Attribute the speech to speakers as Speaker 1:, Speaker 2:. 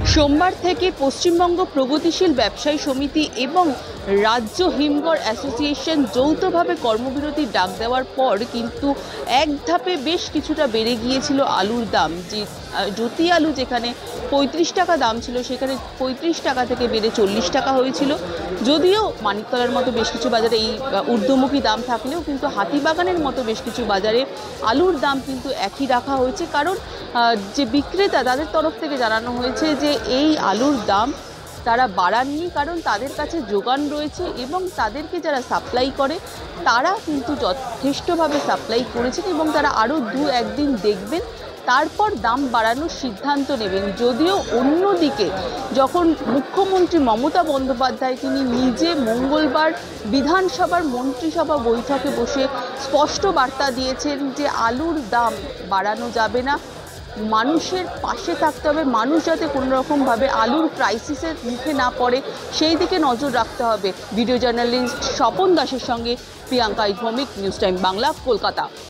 Speaker 1: সোমবার থেকে পশ্চিমবঙ্গ প্রগতিশীল ব্যবসায়ী সমিতি এবং রাজ্য হিমঘর অ্যাসোসিয়েশন যৌথভাবে কর্মবিরতির ডাক দেওয়ার পর কিন্তু এক ধাপে বেশ কিছুটা বেড়ে গিয়েছিল আলুর দাম। যে জ্যোতি আলু যেখানে ৩৫ টাকা দাম ছিল সেখানে ৩৫ টাকা থেকে বেড়ে ৪০ টাকা হয়েছিল। যদিও মানিকতলার মতো বেশ কিছু বাজারে এই ঊর্ধ্বমুখী দাম থাকলেও কিন্তু হাতিবাগানের মতো বেশ কিছু বাজারে আলুর দাম কিন্তু একই রাখা হয়েছে। কারণ যে বিক্রেতা তাদের তরফ থেকে জানানো হয়েছে যে এই আলুর দাম তারা বাড়াননি, কারণ তাদের কাছে যোগান রয়েছে এবং তাদেরকে যারা সাপ্লাই করে তারা কিন্তু যথেষ্টভাবে সাপ্লাই করেছেন এবং তারা আরও একদিন দেখবেন, তারপর দাম বাড়ানোর সিদ্ধান্ত নেবেন। যদিও অন্যদিকে যখন মুখ্যমন্ত্রী মমতা বন্দ্যোপাধ্যায় তিনি নিজে মঙ্গলবার বিধানসভার মন্ত্রিসভা বৈঠকে বসে স্পষ্ট বার্তা দিয়েছেন যে আলুর দাম বাড়ানো যাবে না, মানুষের পাশে থাকতে হবে, মানুষ যাতে কোনো রকমভাবে আলুর ক্রাইসিসের মুখে না পড়ে সেই দিকে নজর রাখতে হবে। ভিডিও জার্নালিস্ট স্বপন দাসের সঙ্গে প্রিয়াঙ্কা ভৌমিক, নিউজ টাইম বাংলা, কলকাতা।